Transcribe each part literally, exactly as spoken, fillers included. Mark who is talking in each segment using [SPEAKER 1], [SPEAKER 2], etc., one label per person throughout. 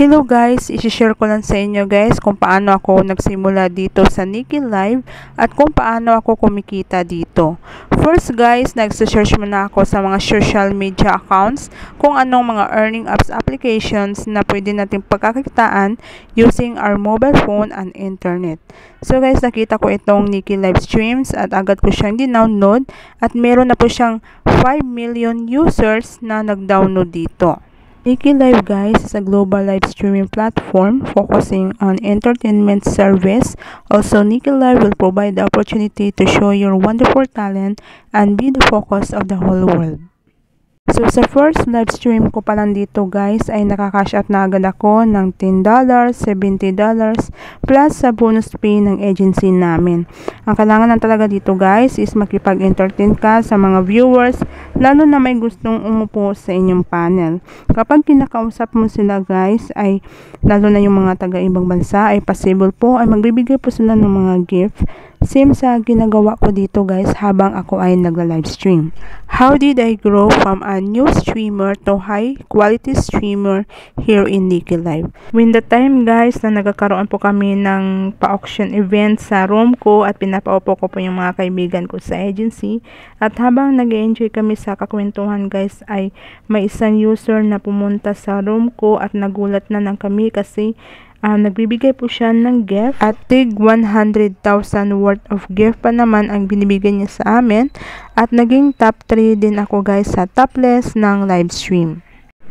[SPEAKER 1] Hello guys, isi-share ko lang sa inyo guys kung paano ako nagsimula dito sa Nikki Live at kung paano ako kumikita dito. First guys, nagse-search muna ako sa mga social media accounts kung anong mga earning apps applications na pwede natin pagkakitaan using our mobile phone and internet. So guys, nakita ko itong Nikki Live Streams at agad ko siyang dinownload at meron na po siyang five million users na nag-download dito. Nikki Live guys is a global live streaming platform focusing on entertainment service. Also, Nikki Live will provide the opportunity to show your wonderful talent and be the focus of the whole world. So, sa first live stream ko pa lang dito guys ay nakakash out na agad ako ng ten dollars, seventy dollars plus sa bonus pay ng agency namin. Ang kailangan lang talaga dito guys is makipag-entertain ka sa mga viewers lalo na may gustong umupo sa inyong panel. Kapag kinakausap mo sila guys ay lalo na yung mga taga-ibang bansa ay possible po ay magbibigay po sila ng mga gift. Same sa ginagawa ko dito guys habang ako ay nagla-live stream. How did I grow from a new streamer to high quality streamer here in Nikki Live? When the time guys na nagkakaroon po kami ng pa-auction event sa room ko at pinapaupo ko po yung mga kaibigan ko sa agency at habang nag-enjoy kami sa kakwentuhan guys ay may isang user na pumunta sa room ko at nagulat na lang kami kasi Uh, nagbibigay po siya ng gift at tig one hundred thousand worth of gift pa naman ang binibigay niya sa amin at naging top three din ako guys sa topless ng live stream.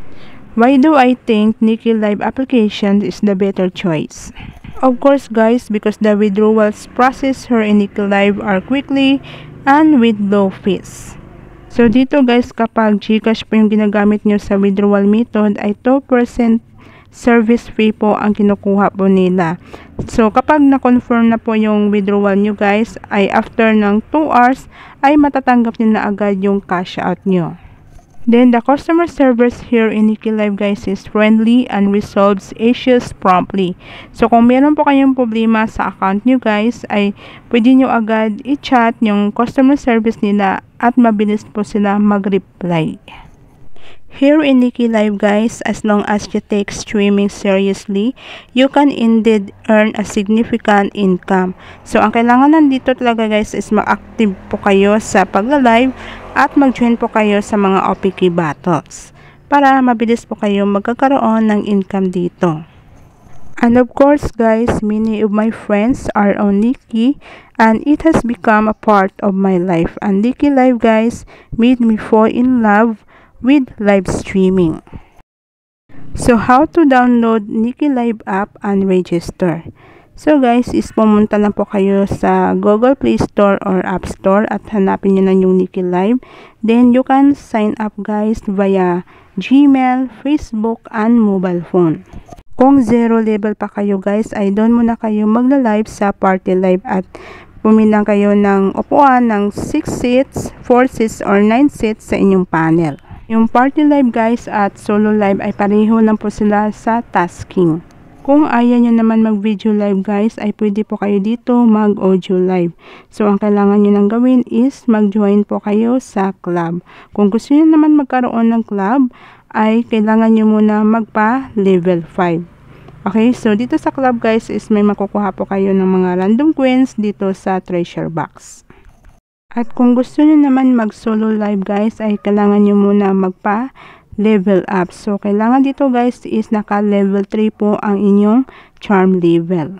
[SPEAKER 1] Why do I think Nikki Live application is the better choice? Of course guys, because the withdrawals process here in Nikki Live are quickly and with low fees. So dito guys, kapag GCash po yung ginagamit nyo sa withdrawal method ay two percent service fee po ang kinukuha po nila. So, kapag na-confirm na po yung withdrawal nyo guys, ay after ng two hours, ay matatanggap nila agad yung cash out nyo. Then, the customer service here in Nikki Live guys is friendly and resolves issues promptly. So, kung meron po kayong problema sa account nyo guys, ay pwede nyo agad i-chat yung customer service nila at mabilis po sila mag-reply. Here in Nikki Live guys, as long as you take streaming seriously, you can indeed earn a significant income. So, ang kailangan nandito talaga guys is mag-active po kayo sa pagla-live at mag-join po kayo sa mga O P K battles para mabilis po kayo magkakaroon ng income dito. And of course guys, many of my friends are on Nikki and it has become a part of my life. And Nikki Live guys made me fall in love with live streaming. So, how to download Nikki Live app and register? So guys, is pumunta lang po kayo sa Google Play Store or App Store at hanapin nyo na yung Nikki Live. Then, you can sign up guys via Gmail, Facebook, and mobile phone. Kung zero level pa kayo guys, ay doon muna kayo magla-live sa Party Live at pumilang kayo ng upuan ng six seats, four seats, or nine seats sa inyong panel. Yung Party Live guys at Solo Live ay pareho lang po sila sa tasking. Kung ayaw nyo naman mag-video live guys, ay pwede po kayo dito mag-audio live. So, ang kailangan nyo nang gawin is mag-join po kayo sa club. Kung gusto nyo naman magkaroon ng club, ay kailangan nyo muna magpa-level five. Okay, so dito sa club guys is may makukuha po kayo ng mga random coins dito sa treasure box. At kung gusto nyo naman mag-solo live guys, ay kailangan nyo muna magpa-level up. So, kailangan dito guys is naka-level three po ang inyong charm level.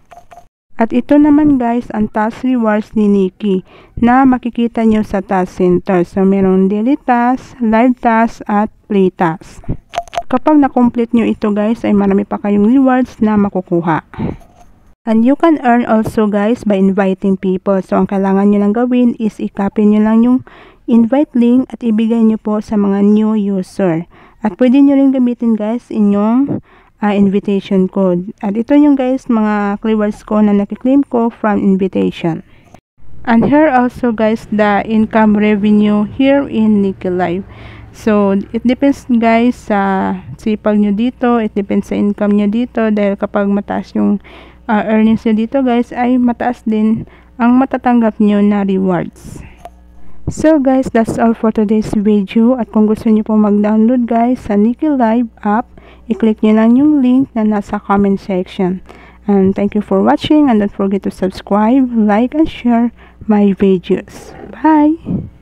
[SPEAKER 1] At ito naman guys, ang task rewards ni Nikki na makikita nyo sa task center. So, meron daily task, live task, at play task. Kapag na-complete nyo ito guys, ay marami pa kayong rewards na makukuha. And you can earn also guys by inviting people. So, ang kailangan nyo lang gawin is i-copy nyo lang yung invite link at ibigay nyo po sa mga new user. At pwede nyo rin gamitin guys inyong uh, invitation code. At ito yung guys mga rewards ko na nakiklaim ko from invitation. And here also guys the income revenue here in Nikki Live. So, it depends guys sa sipag nyo dito. It depends sa income nyo dito dahil kapag mataas yung Uh, earnings nyo dito guys ay mataas din ang matatanggap nyo na rewards. So guys, that's all for today's video. At kung gusto niyo po mag-download guys sa Nikki Live app, i-click niyo lang yung link na nasa comment section. And thank you for watching, and don't forget to subscribe, like, and share my videos. Bye!